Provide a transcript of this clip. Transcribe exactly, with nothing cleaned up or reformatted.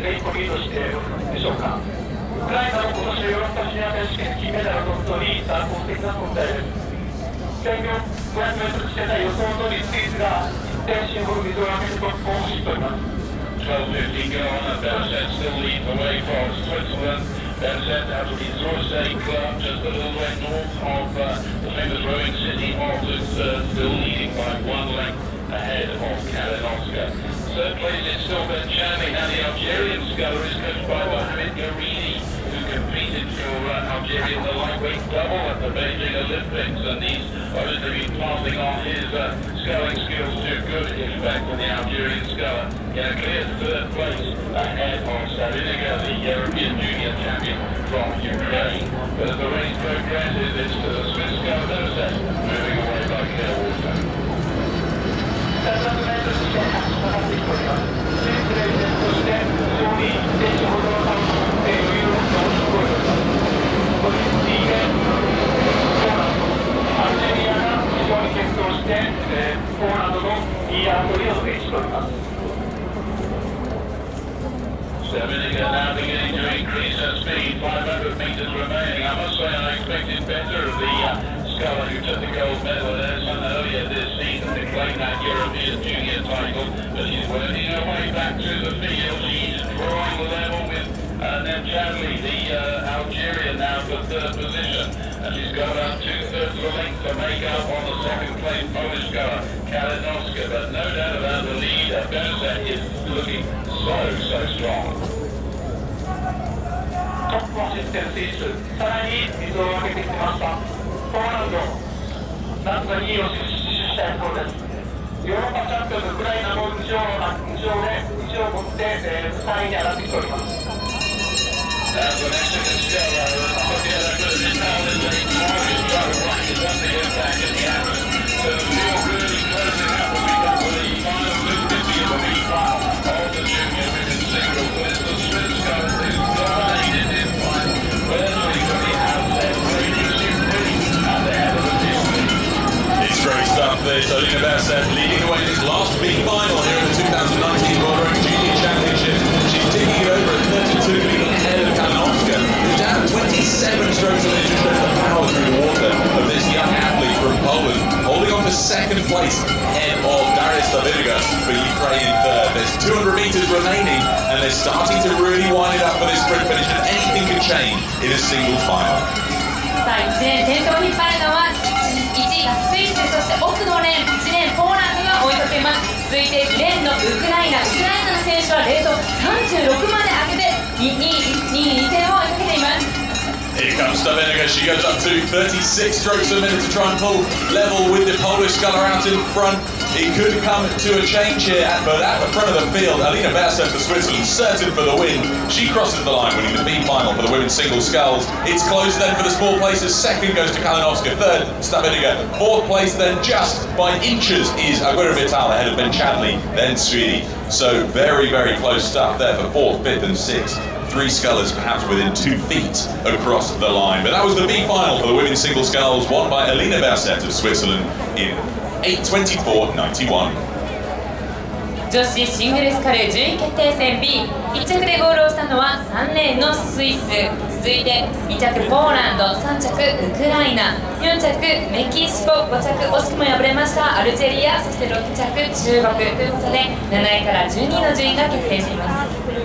で一歩リードしているでしょうか。ウクライナの今年のヨーロッパジュニア選手権金メダルを取り、断交的な存在です。せんごひゃくメートル地点で予想通りスイスが一点シンボル水を上げてトップを走っております。 twelve fifty go on, and Berset still leads the way for Switzerland. Berset out of the Zorsay Club, just a little bit north of uh, the famous rowing city of uh, still leading by one length ahead of Kalinowska. Third place is still Ben Chami, and the Algerian sculler is coached by Mohamed Garini, who competed for uh, Algeria in the lightweight double at the Beijing Olympics, and he's obviously been passing on his uh, sculling skills to good effect in the Algerian sculler. In a clear third place ahead of Saviniga, the European junior champion from Ukraine. But as the race progresses, it's to the Swiss sculler Berset moving away by clear water. せんろくメートル地点が上がってきております。スイスレイゼンとして非常にいち選手ほどの差を持って余裕を持って押し越えております。ドイツリーゲン、ポーランド、アルジェリアが非常に健闘して、えー、ポーランドのイーアートリを制しております。 Saviniga now beginning to increase her speed, five hundred metres remaining. I must say I expected better of the uh, sculler who took the gold medal at Essen earlier this season to claim that European junior title, but she's working her way back to the field. She's drawing level with uh, Neb Chadli, the uh, Algerian, now for third position, and she's got about two-thirds of a length to make up on the second place Polish sculler, Kalinowska, but no doubt about the lead. Berset is looking so, so strong. トップを走っているスイス、さらに水を上げてきました。ポーランド、なんとかにいを死守したいところです。ヨーロッパチャンピオンのウクライナも無情な無情で無情を持って、えー、さんいに上がってきております。 So Alina Berset leading the way in this last big final here in the two thousand nineteen World Rowing Junior Championship. She's taking it over at thirty-two, leading ahead of Kalinowska, who's down twenty-seven strokes a minute, just shows the power through the water of this young athlete from Poland, holding on to second place ahead of Darius Saviniga for Ukraine in third. There's two hundred metres remaining, and they're starting to really wind it up for this sprint finish, and anything can change in a single final. さあいちレーン先頭を引っ張るのはいちいがスイス、そして奥のレーンいちレーンポーランドが追いかけます。続いてにレーンのウクライナウクライナの選手はレートさんじゅうろくまで上げてにいに戦を追いかけています。 Here comes Saviniga, she goes up to thirty-six strokes a minute to try and pull level with the Polish sculler out in front. It could come to a change here, but at the front of the field, Alina Berset for Switzerland, certain for the win. She crosses the line, winning the B final for the women's single sculls. It's close then for the small places. Second goes to Kalinowska, third Saviniga. Fourth place then, just by inches, is Aguirre Vital ahead of Ben Chadli, then Swede. So very, very close stuff there for fourth, fifth and sixth. Three scullers perhaps within two feet across the line. But that was the B final for the women's single sculls, won by Alina Berset of Switzerland in eight twenty-four ninety-one. 女子シングルスカル順位決定戦 ビー、いち着でゴールをしたのはさんレーンのスイス、続いてに着ポーランド、さん着ウクライナ、よん着メキシコ、ご着惜しくも敗れましたアルジェリア、そしてろく着中国ということでなないからじゅうにいの順位が決定しています。